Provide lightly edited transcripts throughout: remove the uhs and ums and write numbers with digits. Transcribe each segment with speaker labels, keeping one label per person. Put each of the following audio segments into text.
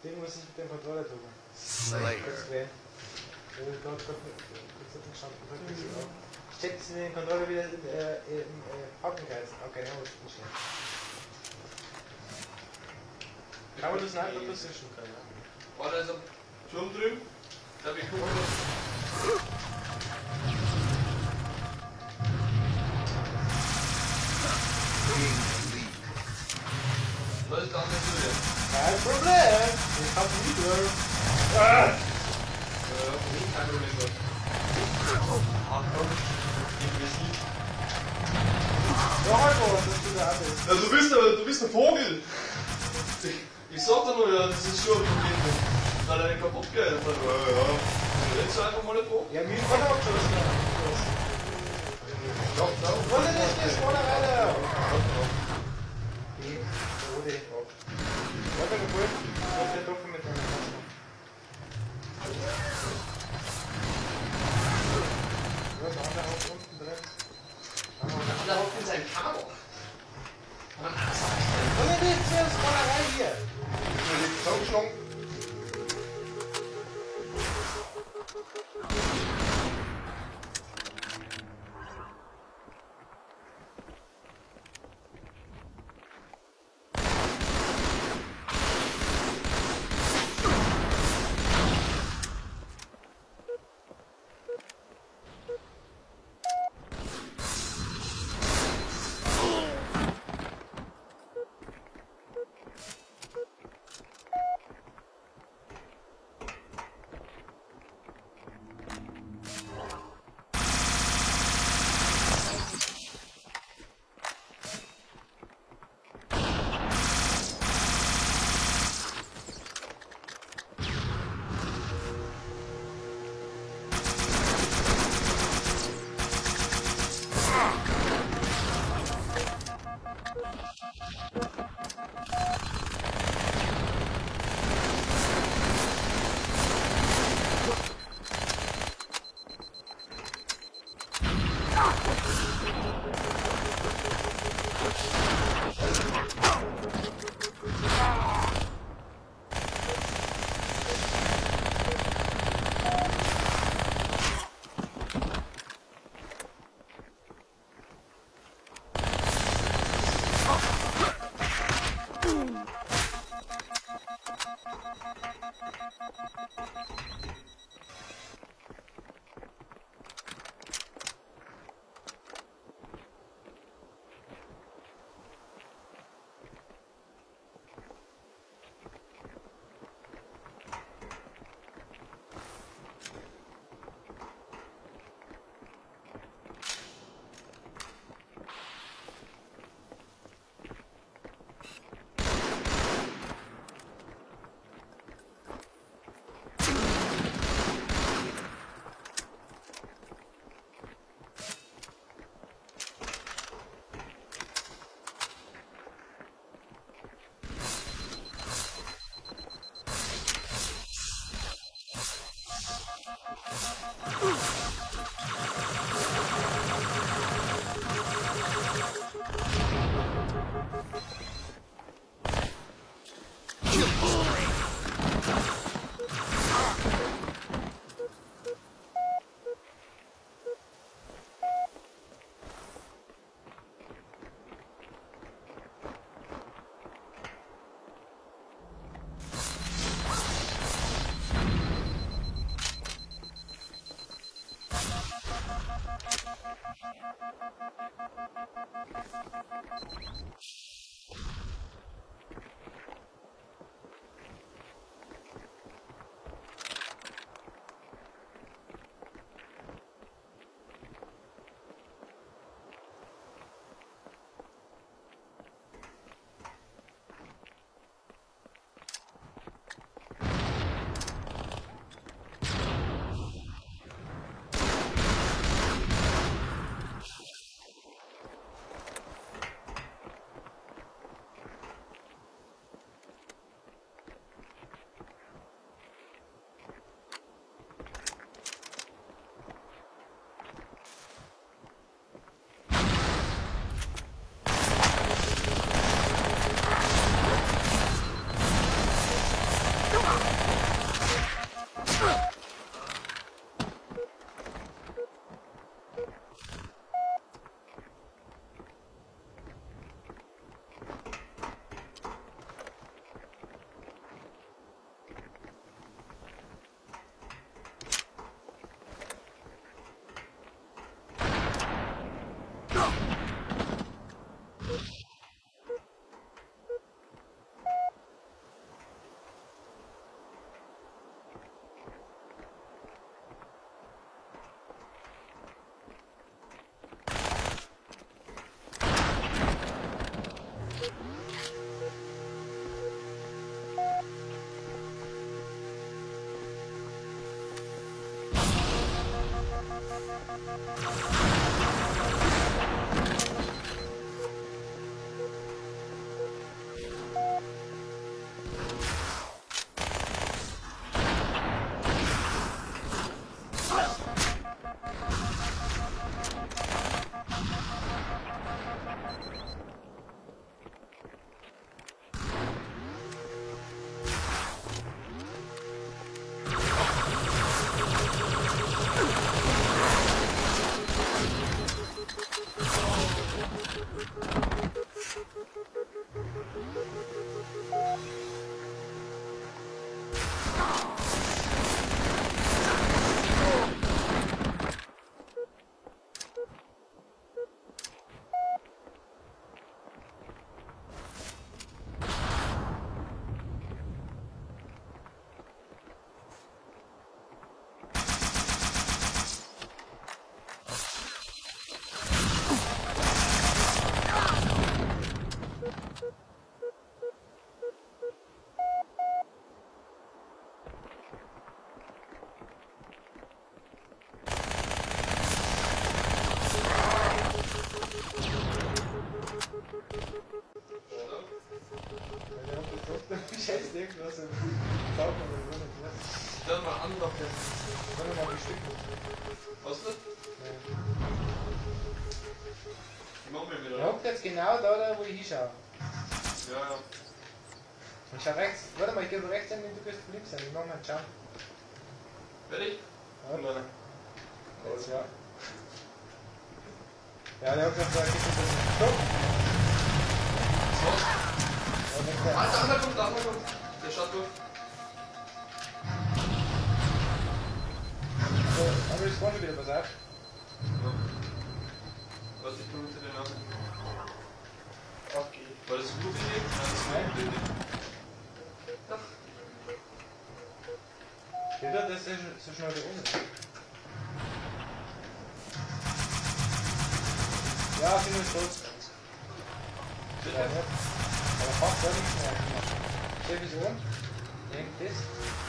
Speaker 1: Ding muss ich mit dem Controller drücken.
Speaker 2: Slayer.
Speaker 1: Ich check den Controller wieder im Hockenkreis. Okay, ja, muss ich nicht mehr. Kann man das nicht einfach position können, ja?
Speaker 3: Warte, also, Turm drüben. Da hab ich gucken. Was ist dann mit dir?
Speaker 1: Kein Problem! Ich hab wieder.
Speaker 3: Kein Problem. Achtung, aggressiv.
Speaker 1: Noch einmal, dass du da bist.
Speaker 3: Ja, du bist ein Vogel. Ich sag dir nur, ja, das ist schon ein Problem. Weil er nicht kaputt geht. Ja. Jetzt einfach mal nicht hoch.
Speaker 1: Ja, mir kann auch schon was
Speaker 3: Doch, da.
Speaker 1: Wollen nicht das vorne weiter! Warte mal kurz, ich muss ja doch mit meiner Taste. Was hat er auch unten drin?
Speaker 3: Da in seinem Kabo.
Speaker 1: Wollen wir nicht zuerst vorne rein hier?
Speaker 3: Zusammengeschlagen.
Speaker 1: Scheiß irgendwas im Saugen oder so nicht, ne?
Speaker 3: Dann mal anlocken.
Speaker 1: Wollen wir mal bestücken?
Speaker 3: Was denn? Die machen wir wieder.
Speaker 1: Er hockt jetzt genau da, wo ich hinschaue.
Speaker 3: Ja, ja.
Speaker 1: Und schau rechts. Warte mal, ich geh rechts hin und du gehst links hin. Ich mach mal einen Jump.
Speaker 3: Fertig?
Speaker 1: Ja.
Speaker 3: Nein.
Speaker 1: Jetzt, ja. Ja, der hockt jetzt da, geht jetzt Stopp!
Speaker 3: Was?
Speaker 1: Ja, denkt er.
Speaker 3: Der andere kommt, der andere kommt. Der schaut durch.
Speaker 1: So, aber ich spawn wieder, pass auf.
Speaker 3: Ja. Was, ich benutze den Namen.
Speaker 1: Okay.
Speaker 3: War das eine gute Idee? Nein, das ist eine gute Idee. Doch.
Speaker 1: Peter, das ist so schnell da oben. Ja, sind wir stolz. Ja, nicht. Aber fast gar nichts mehr. Chef ist oben. Denkt das.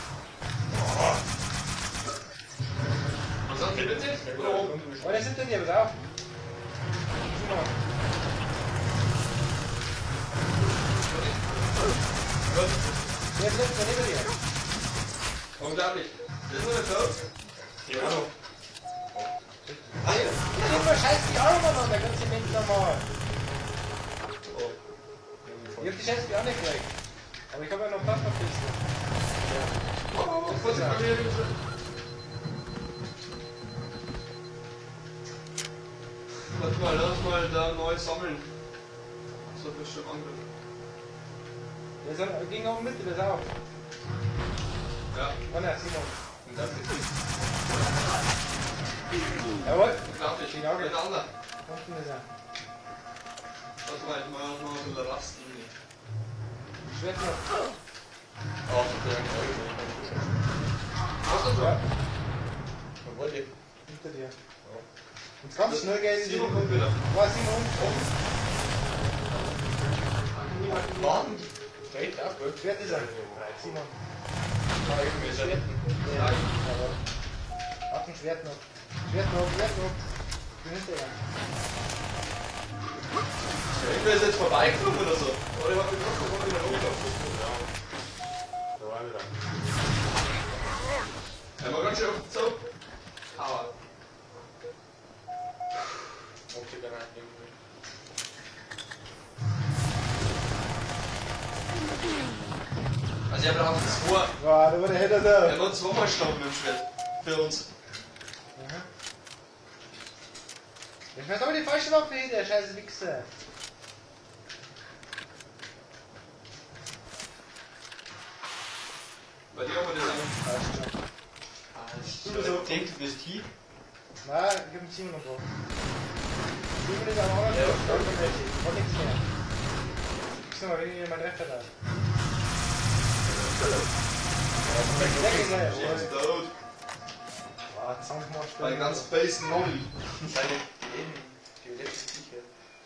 Speaker 3: Was sagt ihr bitte? Oder oben?
Speaker 1: Oh, der sind denn hier, pass auf. Simon.
Speaker 3: Was?
Speaker 1: Der ist letzter neben dir.
Speaker 3: Unglaublich. Das ist nur der Cloud? Ja.
Speaker 1: Hey, ich geb mal scheiß die Arme an, der ganze Mensch normal. Ich hab die scheiß auch nicht gleich. Aber ich hab ja noch Platz auf Kiste.
Speaker 3: Oh, was ist bei mir bitte? Warte mal, lass mal da neu sammeln. So viel schon angriff.
Speaker 1: Der ging auch mit, pass auf.
Speaker 3: Ja.
Speaker 1: Oh ne, Simon.
Speaker 3: Und das ist
Speaker 1: Jawohl.
Speaker 3: unglaublich.
Speaker 1: Die Lage.
Speaker 3: Mit anderen.
Speaker 1: Unten ist er.
Speaker 3: Lass mal jetzt mal noch ein bisschen rasten.
Speaker 1: Schwert noch.
Speaker 3: Oh, der Was ist das?
Speaker 1: Ja,
Speaker 3: Was wollt ihr?
Speaker 1: hinter dir. Und ganz schnell gehen sie.
Speaker 3: Simon kommt wieder.
Speaker 1: War Simon?
Speaker 3: Mann! Straight up, gut.
Speaker 1: Schwert ist er. Simon.
Speaker 3: Schwert.
Speaker 1: Ja, jawohl. Hat ein Schwert noch. Schwert noch, Schwert noch. Ich bin hinter ihm.
Speaker 3: Ich bin jetzt vorbeigekommen oder so. Oder ich hab mich noch wieder rumgelaufen.
Speaker 2: Da war wieder.
Speaker 3: Ja, mal ganz schön auf den Zug. Aber.
Speaker 2: Okay, dann irgendwie.
Speaker 3: Also ich habe da zwei.
Speaker 1: Wow, da war der Header da.
Speaker 3: Er war zweimal gestorben mit dem Schwert. Für uns.
Speaker 1: Mhm. Ich weiß aber die falsche Waffe hier, der scheiß Wichser.
Speaker 3: Bei dir haben wir das auch.
Speaker 1: Passt schon.
Speaker 3: Du so denkt, du bist hier.
Speaker 1: Na, gib ihm Simon noch drauf. Simon ist aber auch noch drauf. Da kommt welche. Von nichts mehr. Ich sag mal, wenn ihr mein Treffer da. Weg ist er.
Speaker 3: Er ist tot.
Speaker 1: Boah, Zahnmarsch.
Speaker 3: Bei ganz Base Nolli.
Speaker 2: Seine die letzte Sicher.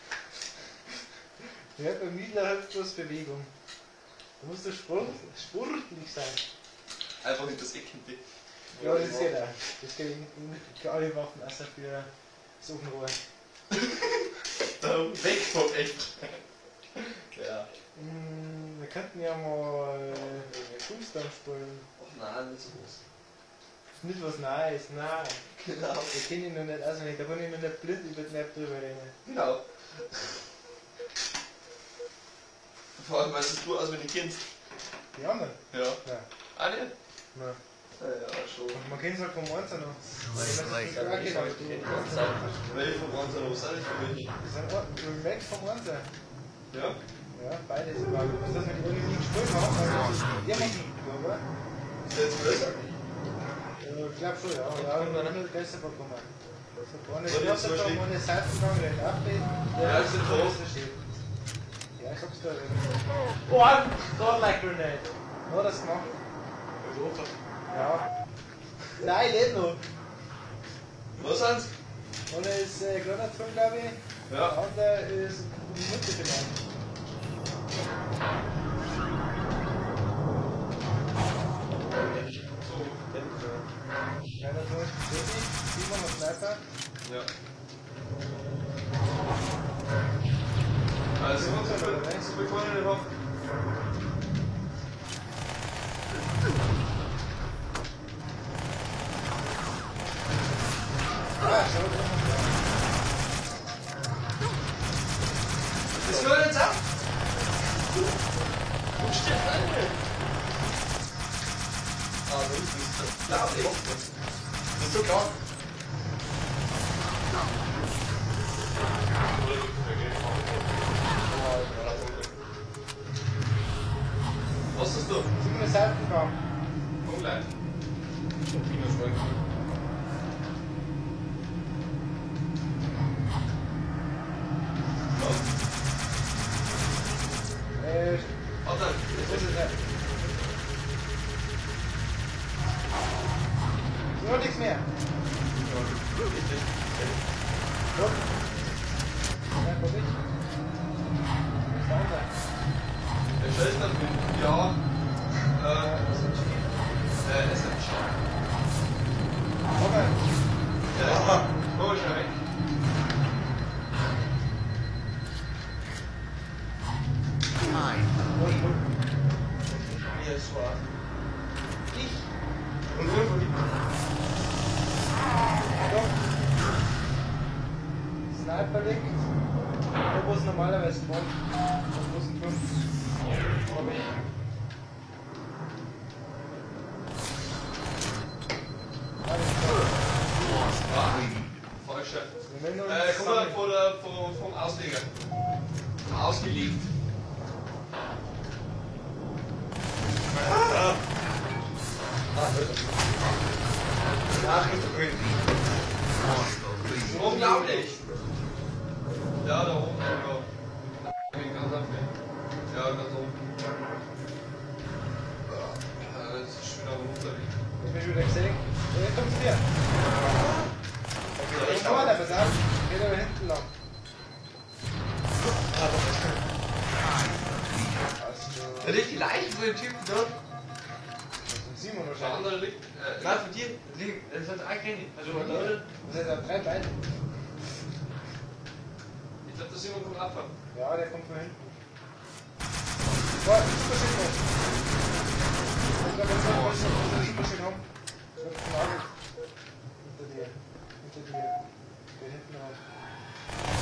Speaker 1: Ja, beim Niedler hat bloß Bewegung. Da musst du sportlich sein.
Speaker 3: Einfach nicht das Eckende.
Speaker 1: Ja, das geht auch. Das geht für alle Waffen, außer für das Ofenrohr.
Speaker 3: Weg vom Echt. Ja.
Speaker 1: Wir könnten ja mal Kunstdampf spielen.
Speaker 3: Ach nein, nicht so groß.
Speaker 1: Nicht was Neues, nein.
Speaker 3: Genau.
Speaker 1: Ich kenne ihn noch nicht auswendig, da kann ich noch nicht blind über die Map drüber reden.
Speaker 3: Genau. Vor allem, weil du auswendig kennst.
Speaker 1: Die anderen?
Speaker 3: Ja.
Speaker 1: Ja.
Speaker 3: Ah, nicht?
Speaker 1: Nein.
Speaker 3: Ja, schon.
Speaker 1: Und man kennt es halt vom Einzel noch.
Speaker 3: Welche von uns noch? Sind nicht für mich?
Speaker 1: Das sind Remakes vom Einzel.
Speaker 3: Ja?
Speaker 1: Ja, beide sind wahr. Was das mit Uni nie gespielt haben, weil das ist immer oder?
Speaker 3: Ist der jetzt besser?
Speaker 1: Ich glaube schon, ja. Ja, und dann haben wir besser bekommen. So vorne
Speaker 3: Soll ich jetzt zum Beispiel-
Speaker 1: ohne Seitengang rein abbieten.
Speaker 3: Ja, ist der tot?
Speaker 1: Ja, ich hab's da. One! Godlike Grenade! Nur das gemacht. Ja. Nein, nicht noch.
Speaker 3: Was sind's?
Speaker 1: Einer ist Granatfilm, glaube ich.
Speaker 3: Ja.
Speaker 1: Der andere ist Mutter genannt. Keiner tun. Simon und Sniper.
Speaker 3: Ja. Also, so viel kann ich nicht haben.
Speaker 1: Ah, schau.
Speaker 3: Das hört jetzt ab! Wo steht eine? Ah, da ist es. Klar, das ist so klar. Was ist das?
Speaker 1: Simon ist Seitengang.
Speaker 3: Online. Minus Warte.
Speaker 1: Was ist das? So, nichts mehr. Gut. Ja, komm ich. Was ist der andere?
Speaker 3: Der Scheiß dann mit, ja, SMG.
Speaker 1: Komm mal.
Speaker 3: Ja, oh, schon weg. Hier ist schwarz.
Speaker 1: Ich.
Speaker 3: Und fünf von die.
Speaker 1: Stopp. Sniper liegt. Da wo es normalerweise kommt. Da wo es ein 5. Aber ich.
Speaker 3: Falsche.
Speaker 1: Wir will nur
Speaker 3: Guck mal vom Ausleger. Ausgelegt. Unglaublich! Ja, da oben. Ja. Ganz abgehen. Ja, ganz oben. Das ist schon wieder runter.
Speaker 1: Ich bin schon wieder gesehen. Jetzt kommt's dir.
Speaker 3: Ich
Speaker 1: Komm mal, pass auf. Geht aber hinten lang.
Speaker 2: Da liegt die Leiche von dem Typen dort.
Speaker 1: Simon
Speaker 3: Der
Speaker 1: wahrscheinlich.
Speaker 3: andere liegt.
Speaker 2: Nein, von dir. Das hat auch keine. Also,
Speaker 1: Das heißt, er hat 3 Beine.
Speaker 3: Ich glaube, das ist jemand vom Abfall.
Speaker 1: Ja, der kommt von hinten. Boah, Superschild noch. Ich glaube, jetzt soll ich noch ein Superschild haben. Ich glaube, zum Auge. Hinter dir. Hinter dir. Der hinten raus.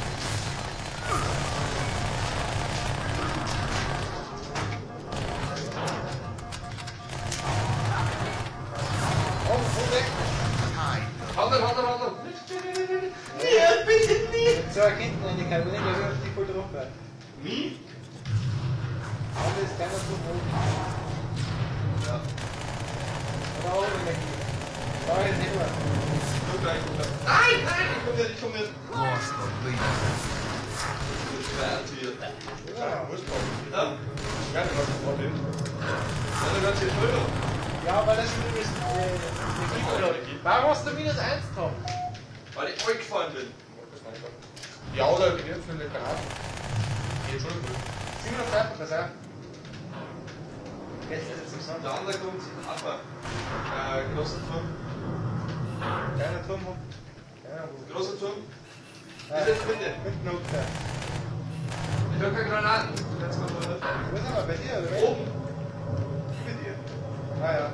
Speaker 1: Oh, weg!
Speaker 3: Warte.
Speaker 2: ja, bitte nicht!
Speaker 1: Jetzt so hinten in die Kabine, der wird die voll drauf bleiben.
Speaker 3: Nie?
Speaker 1: Aber ist keiner so hoch.
Speaker 3: Ja.
Speaker 1: Oder auch in der Kabine. Da ist nicht mehr.
Speaker 3: Guck gleich. Nein! Ich komm jetzt.
Speaker 1: Ja.
Speaker 3: Ja?
Speaker 2: Gar nicht, was das Problem.
Speaker 3: Ja, dann kannst du hier Schulter.
Speaker 1: Ja, weil das schon ist. Warum hast du minus 1 gehabt?
Speaker 3: Weil ich euch gefallen bin.
Speaker 2: Ja, oder wir dürfen eine Granate. Geht schon gut.
Speaker 1: 7 auf 2, pass auf. Gäste zusammen.
Speaker 3: Der andere kommt, aber großer Turm.
Speaker 1: Kleiner Turm. Ja, wo?
Speaker 3: Großer Turm.
Speaker 1: Ah,
Speaker 3: Ist jetzt Mitte.
Speaker 1: mitten unten.
Speaker 2: Ich hab keine Granaten.
Speaker 3: Jetzt kommt er.
Speaker 1: Wo ist er? Bei dir, oder?
Speaker 3: Oben. Über dir.
Speaker 1: Ah ja.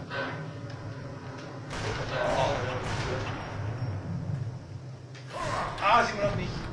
Speaker 1: Ah, sieht man noch nicht.